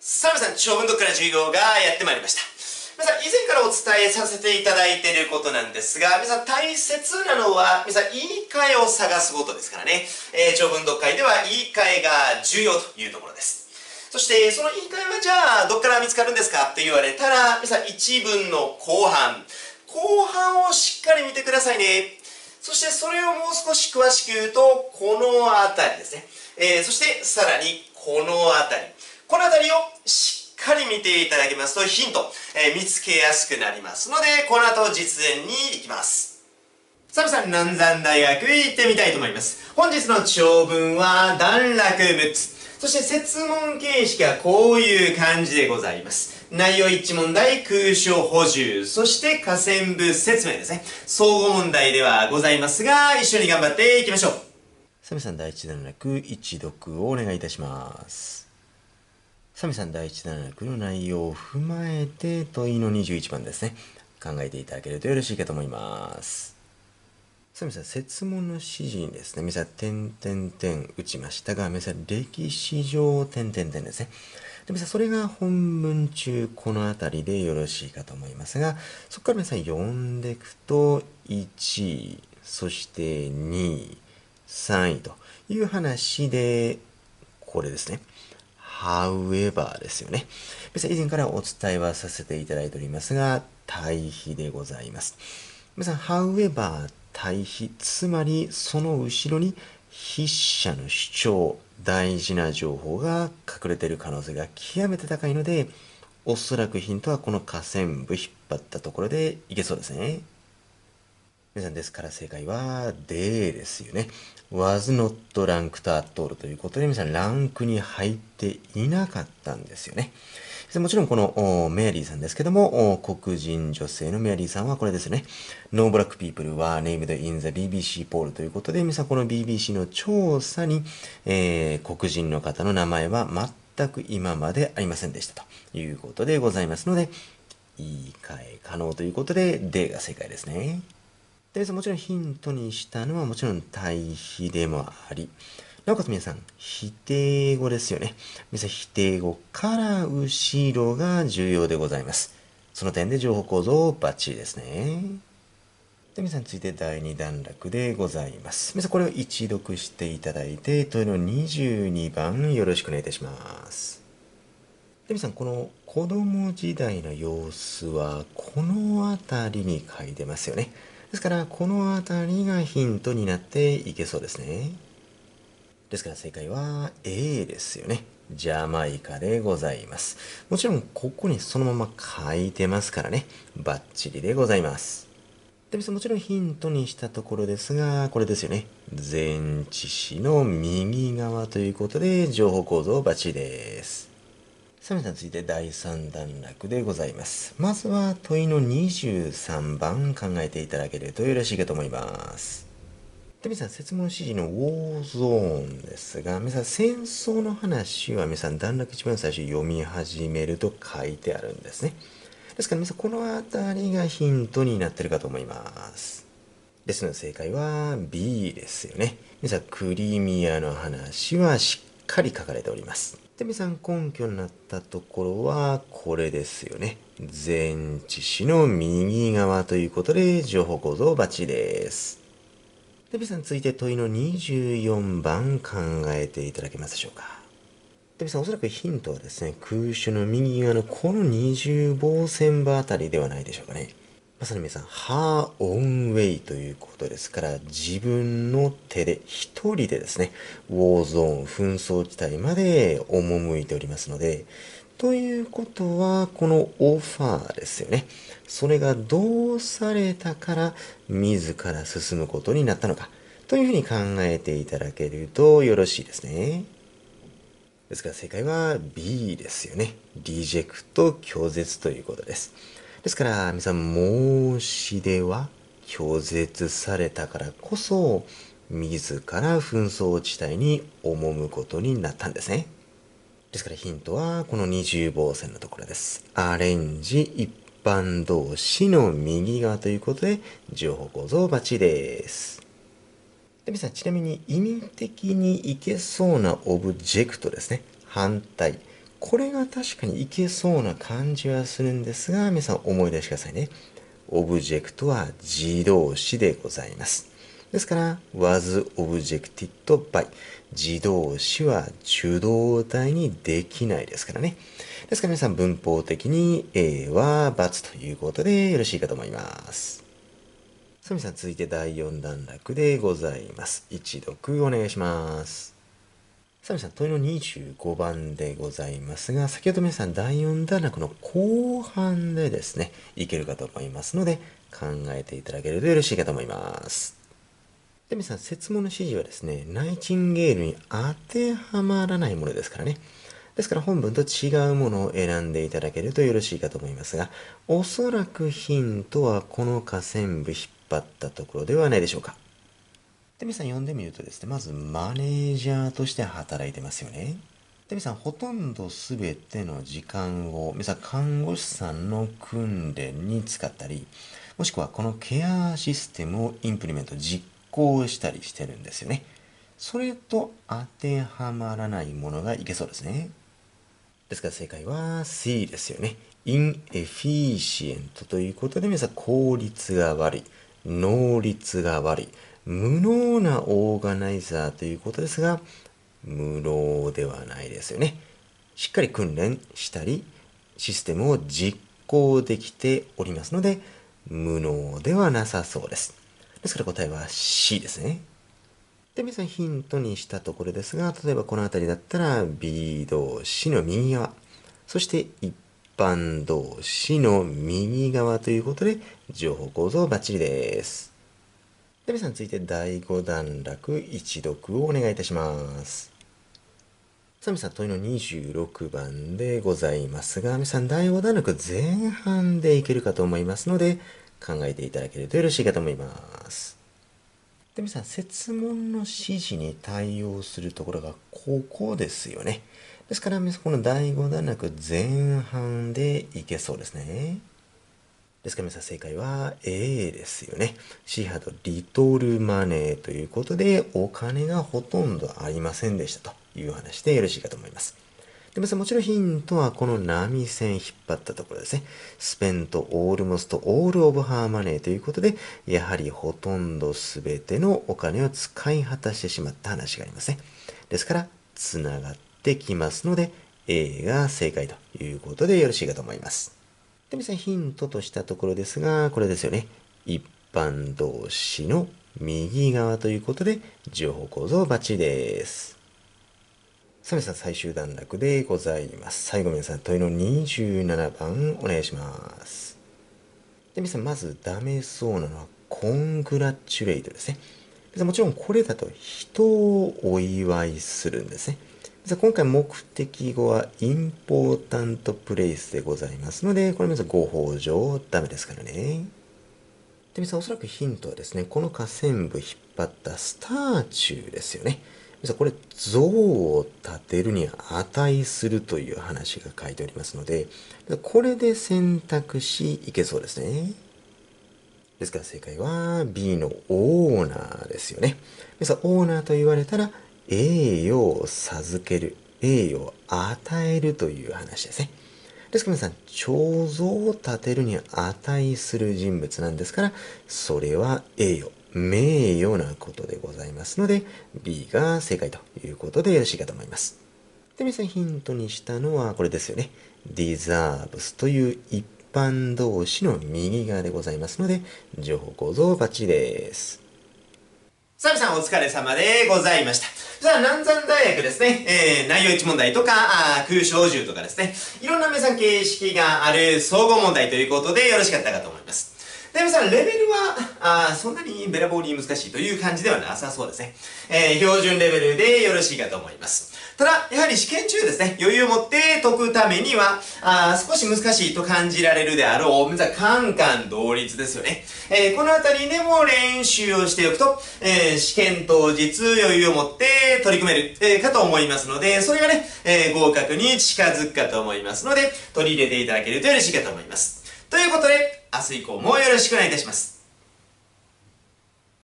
さあ皆さん、長文読解の授業がやってまいりました。皆さん、以前からお伝えさせていただいていることなんですが、皆さん大切なのは、皆さん言い換えを探すことですからね。長文読解では言い換えが重要というところです。そして、その言い換えはじゃあ、どっから見つかるんですかって言われたら、皆さん一文の後半をしっかり見てくださいね。そしてそれをもう少し詳しく言うと、この辺りですね。そしてさらにこの辺りをしっかり見ていただけますとヒント、見つけやすくなりますので、この後実演に行きます。さあ皆さん、南山大学へ行ってみたいと思います。本日の長文は段落6つ。そして設問形式はこういう感じでございます。内容一致問題、空所補充、そして下線部説明ですね。総合問題ではございますが、一緒に頑張っていきましょう。 サミさん第一段落一読をお願いいたします。サミさん第一段落の内容を踏まえて問いの21番ですね。考えていただけるとよろしいかと思います。さあ皆さん、設問の指示にですね、皆さん、点々点打ちましたが、皆さん、歴史上、点々点ですね。で、皆さん、それが本文中、この辺りでよろしいかと思いますが、そこから皆さん、読んでいくと、1位、そして2位、3位という話で、これですね。however ですよね。皆さん、以前からお伝えはさせていただいておりますが、対比でございます。皆さん、however、対比、つまりその後ろに筆者の主張、大事な情報が隠れている可能性が極めて高いので、おそらくヒントはこの下線部引っ張ったところでいけそうですね。皆さん、ですから正解は D ですよね。was not ranked at all ということで、皆さんランクに入っていなかったんですよね。もちろんこのメアリーさんですけども、黒人女性のメアリーさんはこれですね。No black people were named in the BBC poll ということで、皆さんこの BBC の調査に、黒人の方の名前は全く今までありませんでしたということでございますので、言い換え可能ということで、D が正解ですね。で、もちろんヒントにしたのはもちろん対比でもあり、なおかつ皆さん、否定語ですよね。皆さん、否定語から後ろが重要でございます。その点で情報構造バッチリですね。で、皆さん、続いて第2段落でございます。皆さん、これを一読していただいて、問いの22番よろしくお願いいたします。で、皆さん、この子供時代の様子は、この辺りに書いてますよね。ですから、この辺りがヒントになっていけそうですね。ですから正解は A ですよね。ジャマイカでございます。もちろんここにそのまま書いてますからね。バッチリでございます。で、もちろんヒントにしたところですが、これですよね。前置詞の右側ということで、情報構造バッチリです。さあ皆さん続いて第3段落でございます。まずは問いの23番考えていただけるとよろしいかと思います。で、皆さん、設問指示のウォーゾーンですが、皆さん、戦争の話は皆さん、段落一番最初読み始めると書いてあるんですね。ですから皆さん、この辺りがヒントになっているかと思います。ですので、正解は B ですよね。皆さん、クリミアの話はしっかり書かれております。で、皆さん、根拠になったところは、これですよね。前置詞の右側ということで、情報構造バッチリです。で、皆さん続いて問いの24番考えていただけますでしょうか。で、皆さんおそらくヒントはですね、空所の右側のこの20号線場あたりではないでしょうかね。まさに皆さん、her own way ということですから、自分の手で一人でですね、ウォーゾーン、紛争地帯まで赴いておりますので、ということは、このオファーですよね。それがどうされたから自ら進むことになったのかというふうに考えていただけるとよろしいですね。ですから正解は B ですよね。リジェクト、拒絶ということです。ですから皆さん、申し出は拒絶されたからこそ自ら紛争地帯に赴くことになったんですね。ですからヒントはこの20号線のところです。アレンジ一般動詞の右側ということで、情報構造バッチリです。で、皆さん、ちなみに意味的にいけそうなオブジェクトですね。反対。 これが確かにいけそうな感じはするんですが、皆さん思い出してくださいね。オブジェクトは自動詞でございます。ですから、was objected by 自動詞は受動体にできないですからね。ですから皆さん文法的に A は×ということでよろしいかと思います。さあ皆さん続いて第4段落でございます。一読お願いします。さあ皆さん問いの25番でございますが、先ほど皆さん第4段落の後半でですね、いけるかと思いますので考えていただけるとよろしいかと思います。で、皆さん、設問の指示はですね、ナイチンゲールに当てはまらないものですからね。ですから本文と違うものを選んでいただけるとよろしいかと思いますが、おそらくヒントはこの下線部引っ張ったところではないでしょうか。で、皆さん読んでみるとですね、まずマネージャーとして働いてますよね。で、皆さんほとんど全ての時間を、皆さん看護師さんの訓練に使ったり、もしくはこのケアシステムをインプリメント、実行したりしてるんですよね。それと当てはまらないものがいけそうですね。ですから正解は C ですよね。inefficient ということで皆さん効率が悪い、能率が悪い、無能なオーガナイザーということですが、無能ではないですよね。しっかり訓練したり、システムを実行できておりますので、無能ではなさそうです。ですから答えは C ですね。で、皆さんヒントにしたところですが、例えばこの辺りだったら B 動詞の右側、そして一般動詞の右側ということで、情報構造バッチリです。で、皆さん続いて第5段落一読をお願いいたします。さあ皆さん問いの26番でございますが、皆さん第5段落前半でいけるかと思いますので、考えていただけるとよろしいかと思います。で、皆さん、設問の指示に対応するところがここですよね。ですから、皆さん、この第5段落前半でいけそうですね。ですから、皆さん、正解は A ですよね。She had little money ということで、お金がほとんどありませんでしたという話でよろしいかと思います。で、皆さん、もちろんヒントはこの波線引っ張ったところですね。spent almost all of her money ということで、やはりほとんど全てのお金を使い果たしてしまった話がありますね。ですから、つながってきますので、A が正解ということでよろしいかと思います。で、皆さん、ヒントとしたところですが、これですよね。一般動詞の右側ということで、情報構造バッチリです。さあ皆さん最終段落でございます。最後皆さん問いの27番お願いします。で皆さんまずダメそうなのはコングラチュレイトですね。皆さんもちろんこれだと人をお祝いするんですね。皆さん今回目的語はインポータントプレイスでございますので、これ皆さんご法上ダメですからね。で皆さんおそらくヒントはですね、この下線部引っ張ったスターチューですよね。これ像を立てるに値するという話が書いておりますので、これで選択肢いけそうですね。ですから正解は B のオーナーですよね。オーナーと言われたら栄誉を授ける、栄誉を与えるという話ですね。ですから皆さん、彫像を立てるに値する人物なんですから、それは栄誉、名誉なことでございますので、B が正解ということでよろしいかと思います。で、皆さんヒントにしたのはこれですよね。deserves という一般動詞の右側でございますので、情報構造バッチリです。 さあ皆さんお疲れ様でございました。さあ、南山大学ですね、内容1問題とか、空小10とかですね、いろんな皆さん形式がある総合問題ということでよろしかったかと思います。で、皆さん、レベルは、そんなにべらぼうに難しいという感じではなさそうですね。標準レベルでよろしいかと思います。ただ、やはり試験中ですね、余裕を持って解くためには、少し難しいと感じられるであろう、皆さん、カンカン同率ですよね。このあたりでも練習をしておくと、試験当日余裕を持って取り組める、かと思いますので、それがね、合格に近づくかと思いますので、取り入れていただけると嬉しいかと思います。ということで、明日以降もよろしくお願いいたします。